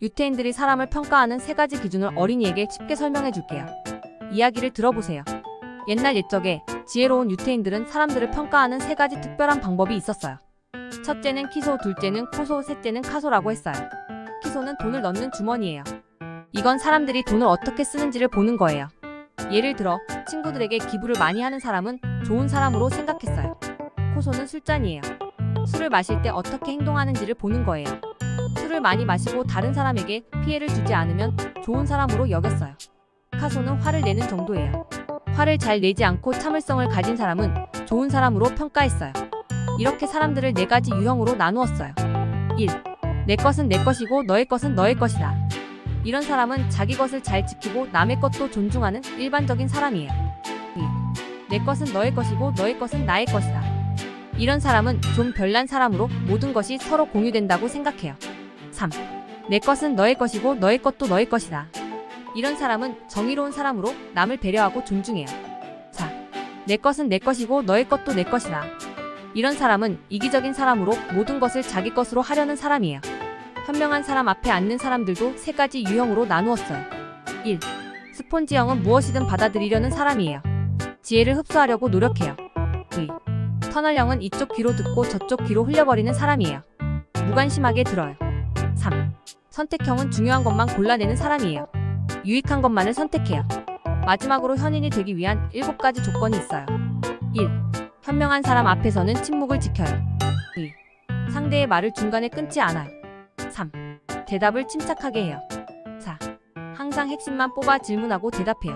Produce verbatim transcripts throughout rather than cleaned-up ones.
유태인들이 사람을 평가하는 세 가지 기준을 어린이에게 쉽게 설명해 줄게요. 이야기를 들어보세요. 옛날 옛적에 지혜로운 유태인들은 사람들을 평가하는 세 가지 특별한 방법이 있었어요. 첫째는 키소, 둘째는 코소, 셋째는 카소라고 했어요. 키소는 돈을 넣는 주머니예요. 이건 사람들이 돈을 어떻게 쓰는지를 보는 거예요. 예를 들어 친구들에게 기부를 많이 하는 사람은 좋은 사람으로 생각했어요. 코소는 술잔이에요. 술을 마실 때 어떻게 행동하는지를 보는 거예요. 술을 많이 마시고 다른 사람에게 피해를 주지 않으면 좋은 사람으로 여겼어요. 카소는 화를 내는 정도예요. 화를 잘 내지 않고 참을성을 가진 사람은 좋은 사람으로 평가했어요. 이렇게 사람들을 네 가지 유형으로 나누었어요. 일. 내 것은 내 것이고 너의 것은 너의 것이다. 이런 사람은 자기 것을 잘 지키고 남의 것도 존중하는 일반적인 사람이에요. 이. 내 것은 너의 것이고 너의 것은 나의 것이다. 이런 사람은 좀 별난 사람으로 모든 것이 서로 공유된다고 생각해요. 삼. 내 것은 너의 것이고 너의 것도 너의 것이다. 이런 사람은 정의로운 사람으로 남을 배려하고 존중해요. 사. 내 것은 내 것이고 너의 것도 내 것이다. 이런 사람은 이기적인 사람으로 모든 것을 자기 것으로 하려는 사람이에요. 현명한 사람 앞에 앉는 사람들도 세 가지 유형으로 나누었어요. 일. 스폰지형은 무엇이든 받아들이려는 사람이에요. 지혜를 흡수하려고 노력해요. 이. 터널형은 이쪽 귀로 듣고 저쪽 귀로 흘려버리는 사람이에요. 무관심하게 들어요. 삼. 선택형은 중요한 것만 골라내는 사람이에요. 유익한 것만을 선택해요. 마지막으로 현인이 되기 위한 일곱 가지 조건이 있어요. 일. 현명한 사람 앞에서는 침묵을 지켜요. 이. 상대의 말을 중간에 끊지 않아요. 삼. 대답을 침착하게 해요. 사. 항상 핵심만 뽑아 질문하고 대답해요.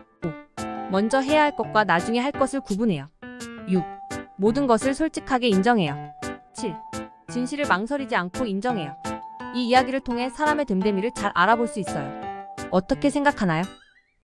오. 먼저 해야 할 것과 나중에 할 것을 구분해요. 육. 모든 것을 솔직하게 인정해요. 칠. 진실을 망설이지 않고 인정해요. 이 이야기를 통해 사람의 됨됨이를 잘 알아볼 수 있어요. 어떻게 생각하나요?